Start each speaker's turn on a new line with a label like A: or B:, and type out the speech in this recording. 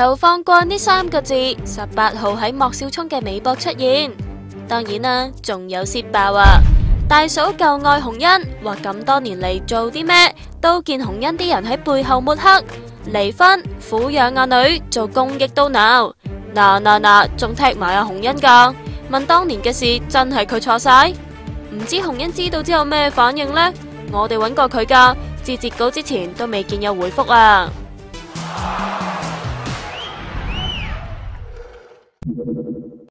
A: 求放過呢3個字，18號喺莫少聰嘅微博出現。當然啦，仲有泄爆啊！大嫂夠愛洪恩，話咁多年嚟做啲咩都見洪恩啲人喺背後抹黑，離婚、撫養阿女、做公益都鬧，嗱，仲踢埋阿洪恩噶。問當年嘅事真係佢錯晒？唔知洪恩知道之後咩反應呢？我哋揾過佢噶，至截稿之前都未見有回覆啊。